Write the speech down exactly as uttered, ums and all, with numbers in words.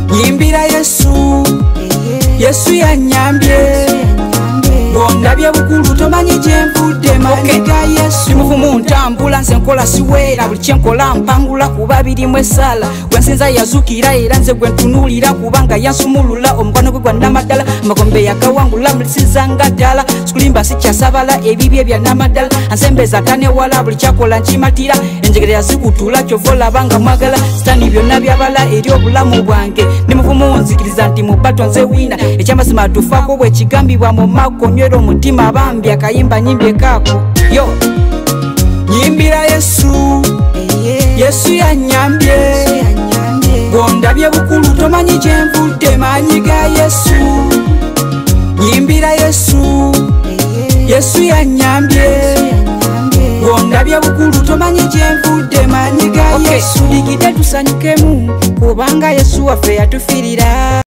nyimbira Yesu, Yesu yanyambye. Ngondabye bukulu tomanyi gyenvudde manyi ga Yesu. Muvumu ntambula nze nkola siweera buli kyenkola mpangula kuba birimu essala. Gwensinza yazukira era nze gwe ntunuulira kubanga yansumulula omukwano gwe gwa nnamaddala. Amagombe yakawangula mulisizanga ddala sikulimba sikyasabala ebibye bya nnamaddala. Ansembeza tanewala buli kyakola nkimatira enjegere yazikutula kyova olabanga mwagala. Sitani byonna byabala eri obulamu bwange ne muvumu nzikiriza nti mu bbato nze wiina ekyamazima tufaako bwe kigambibwa mu mako nywera omutima bambi akayimba nyimbye kaako yo nyimbira Yesu, Yesu yanyambye. Ngondabye bukulu tomanyi gyenvudde manyi ga Yesu, nyimbira Yesu, Yesu yanyambye. Ngondabye bukulu tomanyi gyenvudde manyi ga Yesu. Digide tusanyukemu kubanga Yesu waffe yatufiirira.